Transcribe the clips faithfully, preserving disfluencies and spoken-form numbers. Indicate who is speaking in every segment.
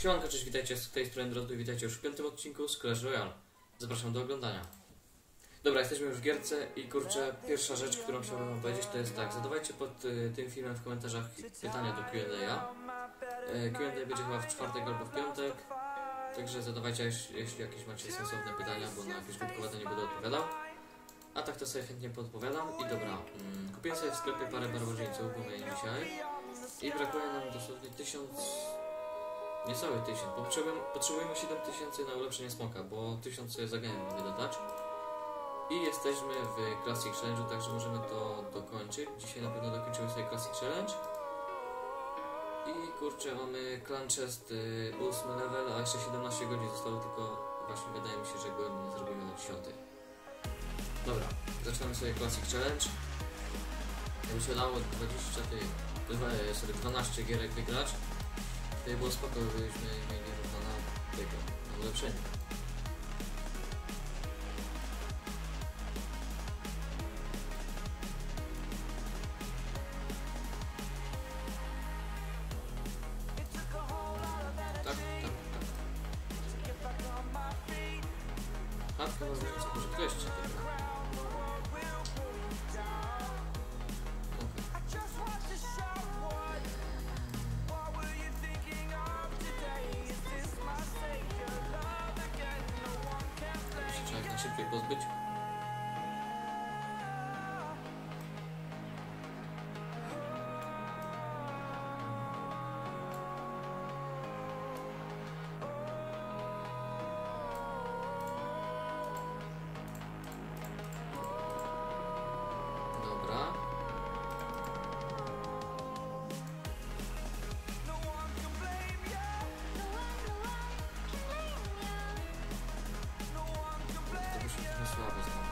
Speaker 1: Siemanko, cześć, witajcie z tej strony Drodzy, witajcie już w piątym odcinku z Clash Royale. Zapraszam do oglądania. Dobra, jesteśmy już w gierce i kurczę, pierwsza rzecz, którą chciałbym wam powiedzieć, to jest tak, zadawajcie pod y, tym filmem w komentarzach pytania do Q and A. Y, Q and A będzie chyba w czwartek albo w piątek, także zadawajcie, jeśli, jeśli jakieś macie sensowne pytania, bo na jakieś głupkowate nie będę odpowiadał. A tak to sobie chętnie podpowiadam. I dobra, mm, kupiłem sobie w sklepie parę barbarzyńców, bo miałem dzisiaj i brakuje nam dosłownie tysiąc... Niecały tysiąc. Potrzebujemy, potrzebujemy siedem tysięcy na ulepszenie smoka, bo tysiąc sobie zagadnień mogę dodać. I jesteśmy w Classic Challenge'u, także możemy to dokończyć. Dzisiaj na pewno dokończymy sobie Classic Challenge. I kurczę, mamy Clan Chest y, ósmy level, a jeszcze siedemnaście godzin zostało, tylko właśnie wydaje mi się, że go nie zrobimy na dziesiąty. Dobra, zaczynamy sobie Classic Challenge. Jakby się dało dwadzieścia, ty, sobie dwanaście gierek wygrać. Tutaj było spoko, byśmy mieli równo na tego, na ulepszenie. Tak, tak, tak. Chatka ma znacząco, może kleście tego. Szybciej pozbyć. Dobra. Słabo znowu.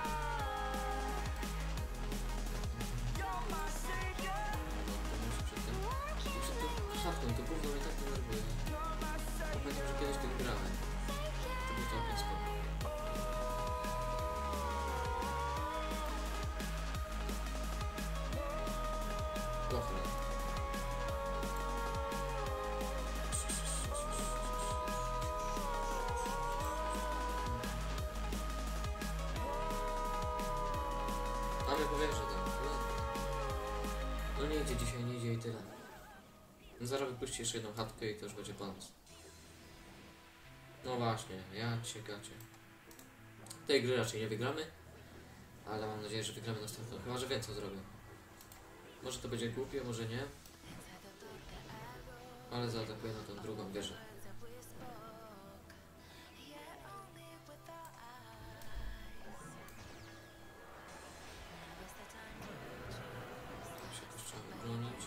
Speaker 1: Przed tym szatką, to gówno mnie tak denerwuje. Pamiętam, że kiedyś tym grałem. To był całkiem spoko. Pochle. Mamy powierzę tam. No nie idzie dzisiaj, nie idzie i tyle. Zaraz wypuści jeszcze jedną chatkę i to już będzie po nas. No właśnie, ja cię gacie. Tej gry raczej nie wygramy, ale mam nadzieję, że wygramy następną. Chyba, że więcej zrobię. Może to będzie głupie, może nie. Ale zaatakuję na tą drugą wieżę. Bronić.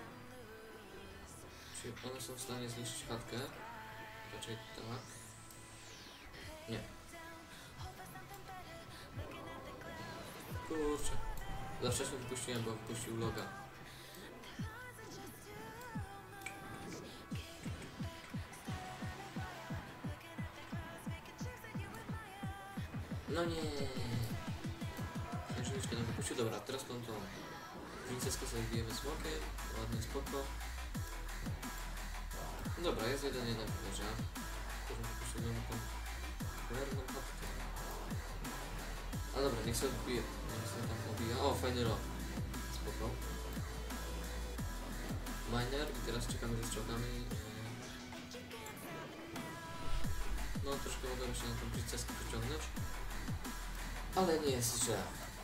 Speaker 1: Czy one są w stanie zniszczyć chatkę? Raczej tak. Nie. Kurczę. Za wcześnie wypuściłem, bo wypuścił loga. No nie. Księżniczkę nam wypuścił. Dobra, teraz tą tą. Princeskę sobie bijemy smokiem, ładnie, spoko. Dobra, jest jeden jeden wieża. Poszedłem na tą cholerną chatkę. A dobra, niech sobie bije, niech sobie tam pobija. O, fajny rok. Spoko. Miner i teraz czekamy ze strzałkami. No troszkę mogłem się na tą princeskę przyciągnąć. Ale nie jest źle.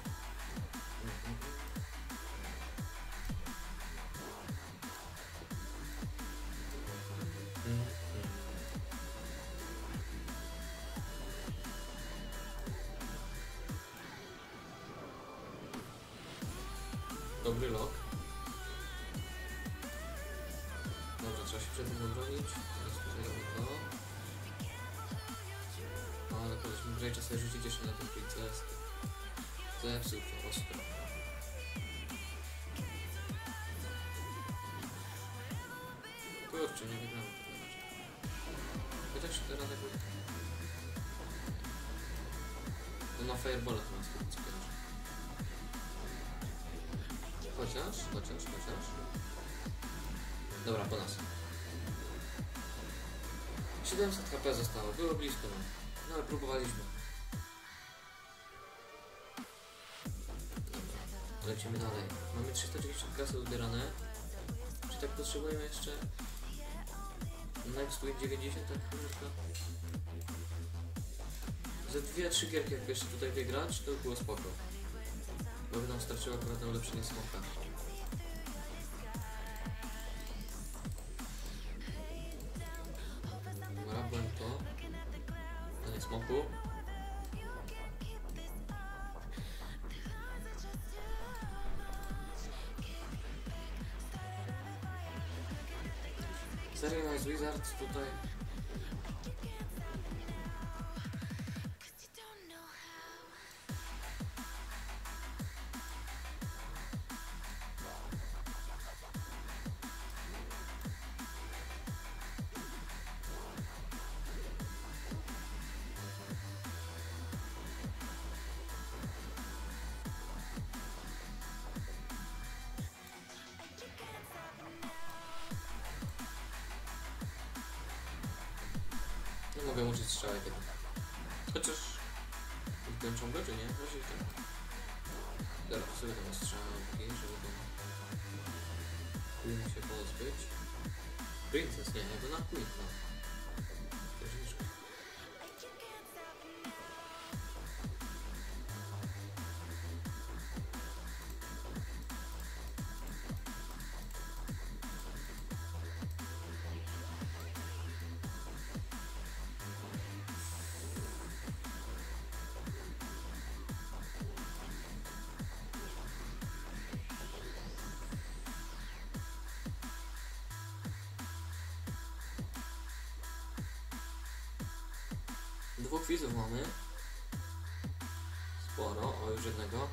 Speaker 1: Dobry lok. Dobrze, trzeba się przed tym obronić. Teraz tutaj robię to. No ale powiedzmy, że czas sobie rzucić jeszcze na tę princeskę. Zepsuł to ostro. Kurczę, nie wygramy tego raczej. Chociaż teraz jak będzie. No na fireballa to nas chyba skończy. Chociaż, chociaż, chociaż. Dobra, po nas. siedemset H P zostało, było blisko, no, no ale próbowaliśmy. Dobra, lecimy dalej. Mamy trzysta dziewięćdziesiąt kasy uzbierane. Czy tak potrzebujemy jeszcze? Next Week dziewięćdziesiąt, tak chwileczka. Ze dwie, trzy gierki jakby jeszcze tutaj wygrać, to było spoko. Bo by nam starczyło akurat na ulepszenie smoka. Dobra, byłem to. To nie smoku. Serialized Wizards tutaj. Nie mogę użyć strzałek jednak. Chociaż... kończą go, czy nie? Może i tak. Dobra, sobie tam strzałki, żeby to... Queen się pozbyć. Princess, nie, jakby na Queen, no. Księżniczka. Dwóch widzów mamy. Sporo, o już jednego.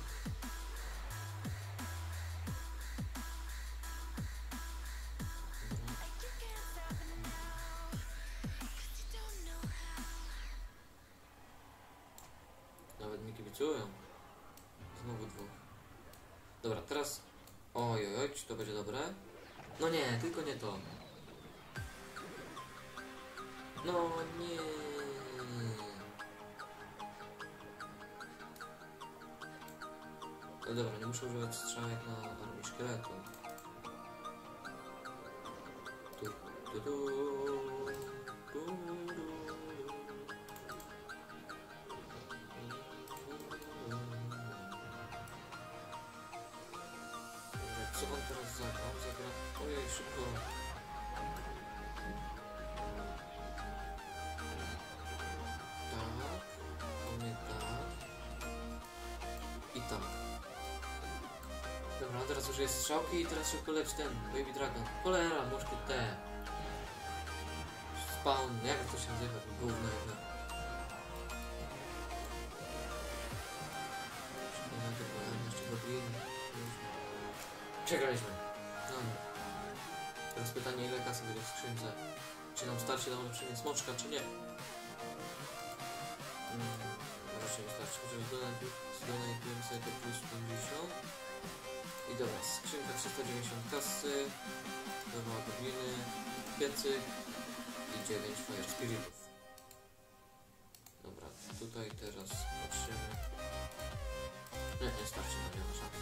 Speaker 1: Nawet mi kibicują. Znowu dwóch. Dobra, teraz... Oj, oj, oj, czy to będzie dobre? No nie, tylko nie to. No nie. No dobra, nie muszę używać strzałek na armię szkieletu. Tu, tu, tu, tu, tu. Co on teraz zagra? On zagra... Ojej, szybko. Tak. On nie tak. I tak. Dobra, teraz użyję strzałki i teraz szybko leci ten Baby Dragon. Cholera, nóżki te. Spawn, jak to się nazywa? Gówno jedno. Przegraliśmy. No. Teraz pytanie, ile kasy będzie w skrzynce. Czy nam starczy na ulepszenie smoczka, czy nie? Hmm, raczej nie starczy, chociaż donajtujemy sobie to plus pięćdziesiąt. I dobra, skrzynka trzysta dziewięćdziesiąt kasy, dwa gobliny, piecyk i dziewięć Fire Spiritów. Dobra, tutaj teraz patrzymy. Nie, nie starczy, no nie ma szans.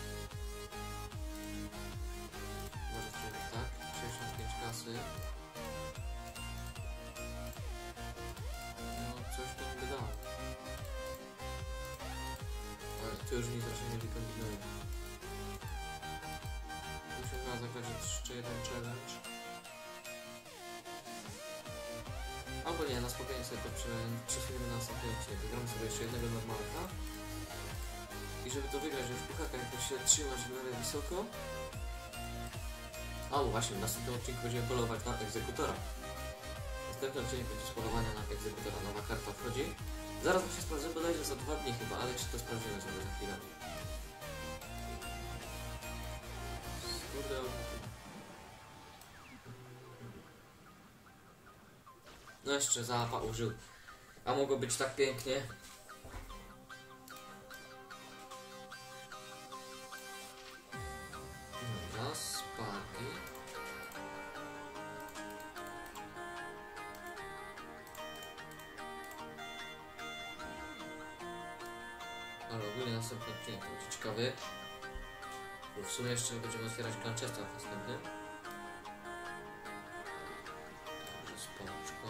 Speaker 1: Może zrobimy tak, sześćdziesiąt pięć kasy. No, coś to nie dało. Ale tu już nic raczej nie wykombinuje. Musimy chyba zagrać jeszcze jeden challenge. Albo nie, na spokojnie sobie to przesuniemy na następny odcinek. Wygramy sobie jeszcze jednego normalka. I żeby to wygrać, żeby w puchakach jakoś się trzymać w miarę wysoko. A właśnie, w następnym odcinku będziemy polować na egzekutora. Następny odcinek będzie z polowania na egzekutora. Nowa karta wchodzi. Zaraz muszę sprawdzić, bodajże za dwa dni chyba, ale czy to sprawdzimy sobie za chwilę. Kurde. No jeszcze Zaapa użył. A mogło być tak pięknie. Dobra, sparki. Ale ogólnie następny odcinek to będzie ciekawy. Bo w sumie jeszcze będziemy otwierać Manchester w następnym. Także spoczko.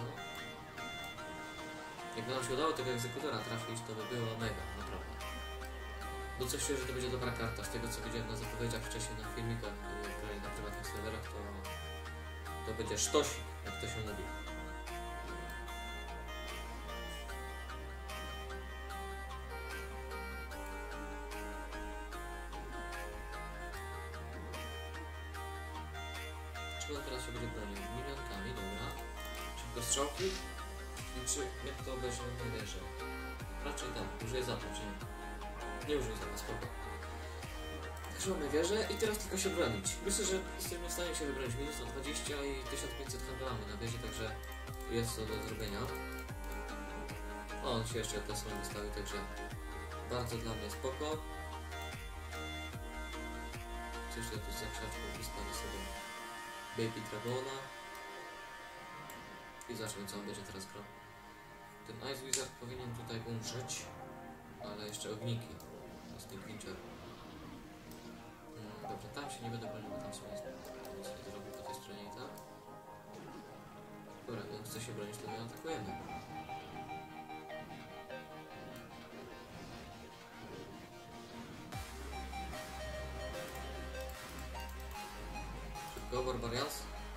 Speaker 1: Jakby nam się udało tego egzekutora trafić, to by było mega, naprawdę. Bo coś czuję, że to będzie dobra karta. Z tego co widziałem na zapowiedziach wcześniej na filmikach, yy, na prywatnych serwerach, to, to będzie sztosik, jak to się mówi. Czy on teraz się będzie bronił? Milionkami, dobra. Szybko strzałki. I czy jak to obejrzy, nie wierzę. Raczej tak, użyję za to, czy nie? Nie użyję za to, spoko. Także mamy wieżę i teraz tylko się bronić. Myślę, że jesteśmy w stanie się wybronić. Minus sto dwadzieścia i tysiąc pięćset handlamy na wieży, także jest to do zrobienia. O, on się jeszcze te same wystawił, także bardzo dla mnie spoko. Coś ja tu z zakrzaczków wystawię sobie Baby Dragona. I zobaczymy, co on będzie teraz grał. Ten Ice Wizard powinien tutaj umrzeć, ale jeszcze ogniki. To jest ten Pincher. Hmm, dobrze, tam się nie będę bronił, bo tam są jest. Nic nie zrobił po tej stronie i tak. Dobra, on chce się bronić, to my atakujemy. Szybko, Barbarians.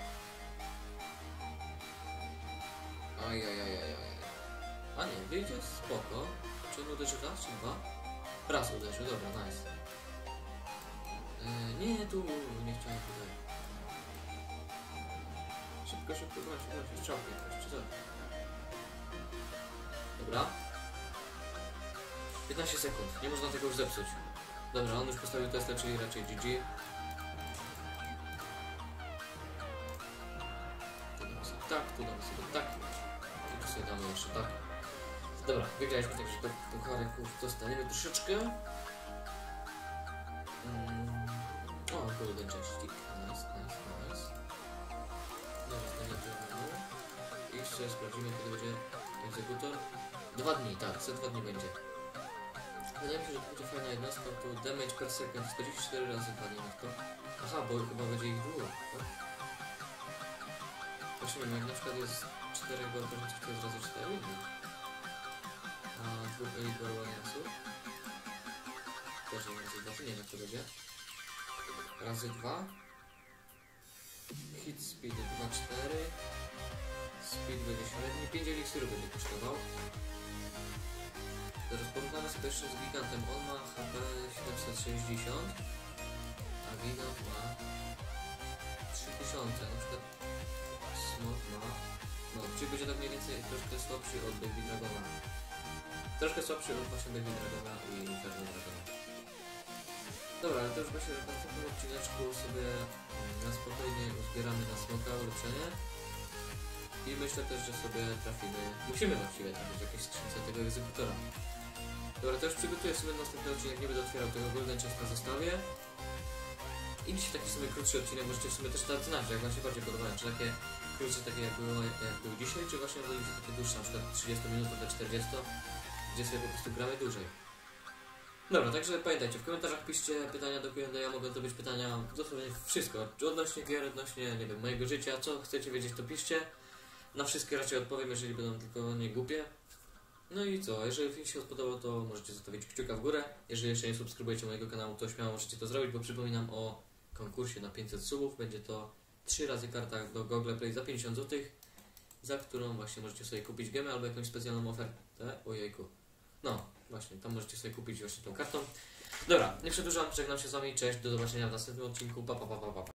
Speaker 1: Ajajajajaj. A nie, wyjdzie spoko. Czy on uderzy raz, czy dwa? Raz uderzy, dobra, nice. Eee, nie, tu nie chciałem tutaj. Szybko, szybko, broń się, broń się, strzałki jakieś, czy co? Dobra. piętnaście sekund, nie można tego już zepsuć. Dobra, on już postawił Tesla, czyli raczej G G. Tu damy sobie tak, tu damy sobie tak. I tu sobie damy jeszcze tak. Dobra, wygraliśmy, także do, do hareków dostaniemy troszeczkę. Mm. O, golden chestik. Nice, nice, nice. Dobra, to nie było. I jeszcze sprawdzimy, kiedy będzie egzekutor. Dwa dni, tak, za dwa dni będzie. Wydaje mi się, że to będzie fajna jednostka, to damage per second czterdzieści cztery razy padnie na to. Aha, bo chyba będzie ich dwóch, tak? Patrzymy, jak na przykład jest cztery barbarzyńców, to jest razy cztery. A dwóch Elite Barbariansów. Też nie razy dwa, nie wiem jak to będzie. Razy dwa. Hit speed dwa cztery. Speed będzie średni. pięć eliksirów będzie kosztował. Teraz porównamy sobie jeszcze z Gigantem. On ma H P siedemset sześćdziesiąt. A Gigant ma trzy tysiące. Na przykład Smok ma... No, czyli będzie tak mniej więcej troszkę słabszy od Baby Dragona. Troszkę słabszy od właśnie Baby Dragona i Inferno Dragona. Dobra, ale to już myślę, że w następnym odcineczku sobie na spokojnie uzbieramy na smoka ulepszenie. I myślę też, że sobie trafimy, musimy właściwie trafić w jakieś skrzynce tego egzekutora. Dobra, to już przygotuję sobie następny odcinek, nie będę otwierał tego Golden Chesta, zostawię. I dzisiaj taki sobie krótszy odcinek, możecie w sumie też dać znać, jak wam się bardziej podobają, czy takie krótsze, takie jak było, jak był dzisiaj, czy właśnie woli się takie dłuższe, na przykład trzydzieści minut, do czterdzieści, gdzie sobie po prostu gramy dłużej. Dobra, także pamiętajcie, w komentarzach piszcie pytania do Q and A, mogą to być pytania dosłownie wszystko, czy odnośnie gier, odnośnie, nie wiem, mojego życia, co chcecie wiedzieć, to piszcie. Na wszystkie raczej odpowiem, jeżeli będą tylko nie głupie. No i co, jeżeli film się spodobał, to możecie zostawić kciuka w górę. Jeżeli jeszcze nie subskrybujecie mojego kanału, to śmiało możecie to zrobić, bo przypominam o konkursie na pięćset subów. Będzie to trzy razy karta do Google Play za pięćdziesiąt złotych, za którą właśnie możecie sobie kupić gemy albo jakąś specjalną ofertę. Ojejku. No, właśnie, tam możecie sobie kupić właśnie tą kartą. Dobra, nie przedłużam, żegnam się z wami, cześć, do zobaczenia w następnym odcinku, pa pa pa pa pa.